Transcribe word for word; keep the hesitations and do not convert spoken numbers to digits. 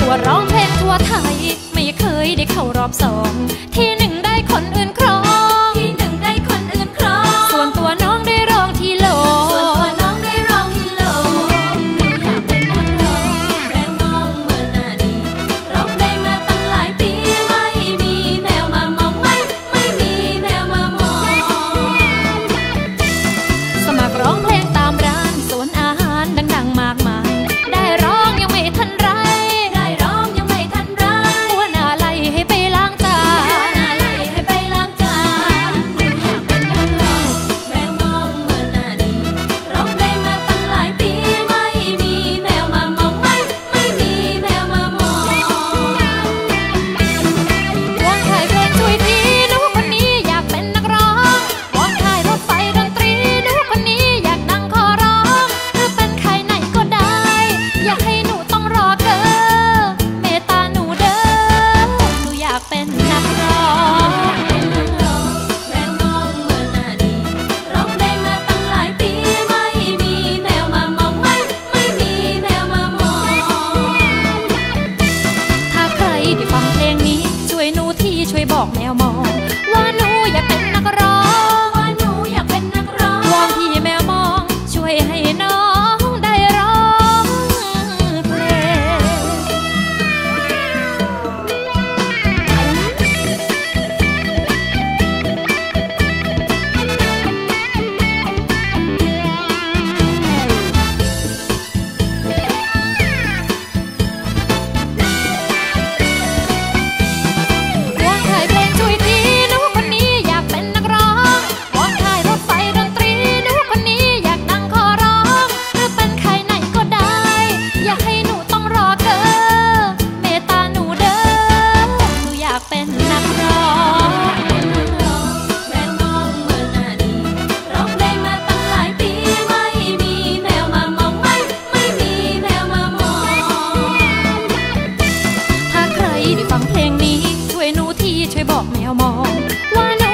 วดร้องเพลงทั่วไทยไม่เคยได้เข้ารอบสองที่หนึ่งได้คนอื่นครองที่หนึ่งได้คนอื่นครองส่วนตัวน้องได้รองที่โหลส่วนตัวน้องได้รองที่โหลอยากเป็นนักร้องแรงมองเมื่อนาดีร้องเพลงมาตั้งหลายปีไม่มีแมวมามองไม่ไม่มีแมวมามองสมัครร้องเพลงตามร้านสวนอาหารดังๆมากมายได้ร้องยังไม่ทันไรได้ร้องยังไม่ทันไรหัวหน้าไล่ให้ไปล้างจานหัวหน้าไล่ให้ไปล้างจานอยากเป็นนักร้องแมวมองเมื่อนาดีร้องเพลงมาตั้งหลายปีไม่มีแมวมามองไม่ไม่มีแมวมามองวงขายเพลงช่วยทีหนูคนนี้อยากเป็นนักร้องวงขายรถไฟดนตรีหนูคนนี้อยากดังขอร้องหรือเป็นใครไหนก็ได้อยากให้หนูต้องรอเกอเมตตาหนูเด้อหนูอยากเป็นนักร้องแมวมองเมื่อนาดีร้องเพลงมาตั้งหลายปีไม่มีแมวมามองไม่ไม่มีแมวมามองถ้าใครได้ฟังเพลงนี้ช่วยหนูที่ช่วยบอกแมวมองว่าหนูอยากเป็นนักร้องว่าหนูอยากเป็นนักร้องวอนพี่แมวมองช่วยให้น้องได้ร้องเพลงวงขายเพลงช่วยทีหนูคนนี้อยากเป็นนักร้องวงขายรถไฟดนตรีหนูคนนี้อยากดังขอร้องหรือเป็นใครไหนก็ได้อยากให้หนูต้องรอเกอเมตตาหนูเด้อหนูอยากเป็นนักร้องแมวมองเมื่อนาดีร้องเพลงมาตั้งหลายปีไม่มีแมวมามองไม่ไม่มีแมวมามองถ้าใครได้ฟังเพลงนี้ช่วยหนูที่ช่วยบอกแมวมองว่าหนู